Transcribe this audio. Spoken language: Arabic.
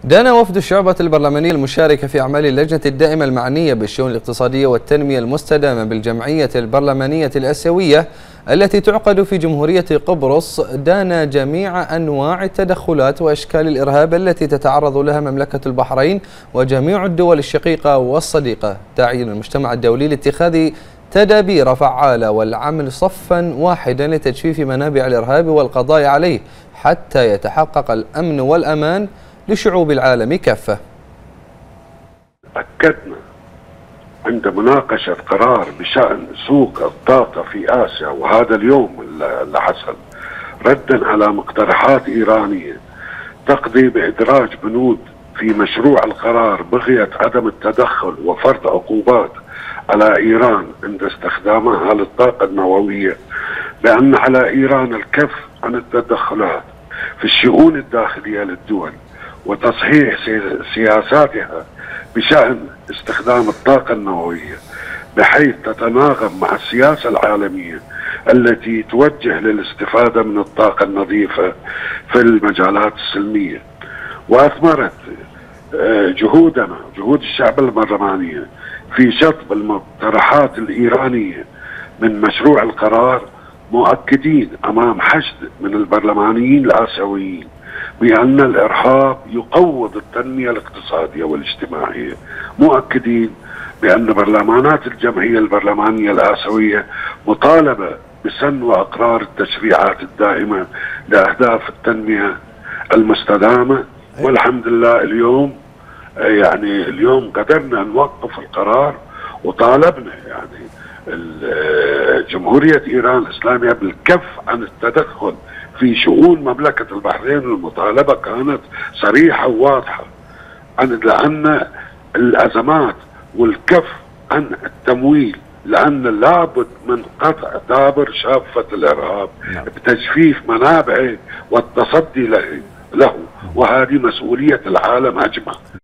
دان وفد الشعبة البرلمانية المشاركة في أعمال اللجنة الدائمة المعنية بالشؤون الاقتصادية والتنمية المستدامة بالجمعية البرلمانية الآسيوية التي تعقد في جمهورية قبرص، دان جميع أنواع التدخلات وأشكال الإرهاب التي تتعرض لها مملكة البحرين وجميع الدول الشقيقة والصديقة، داعيا المجتمع الدولي لاتخاذ تدابير فعالة والعمل صفا واحدا لتجفيف منابع الإرهاب والقضاء عليه حتى يتحقق الأمن والأمان لشعوب العالم كافة. أكدنا عند مناقشة قرار بشأن سوق الطاقة في آسيا، وهذا اليوم اللي حصل، ردا على مقترحات إيرانية تقضي بإدراج بنود في مشروع القرار بغية عدم التدخل وفرض عقوبات على إيران عند استخدامها للطاقة النووية، بأن على إيران الكف عن التدخلات في الشؤون الداخلية للدول وتصحيح سياساتها بشأن استخدام الطاقة النووية بحيث تتناغم مع السياسة العالمية التي توجه للاستفادة من الطاقة النظيفة في المجالات السلمية. وأثمرت جهود الشعب البرلماني في شطب المقترحات الإيرانية من مشروع القرار، مؤكدين أمام حشد من البرلمانيين الآسيويين بأن الإرهاب يقوض التنمية الاقتصادية والاجتماعية، مؤكدين بأن برلمانات الجمعية البرلمانية الآسيوية مطالبة بسن وإقرار التشريعات الدائمة لأهداف التنمية المستدامة. والحمد لله اليوم قدرنا نوقف القرار، وطالبنا جمهورية إيران الإسلامية بالكف عن التدخل في شؤون مملكة البحرين. المطالبة كانت صريحة وواضحة لأن الأزمات والكف عن التمويل، لأن لابد من قطع دابر شافة الإرهاب بتجفيف منابعه والتصدي له، وهذه مسؤولية العالم أجمع.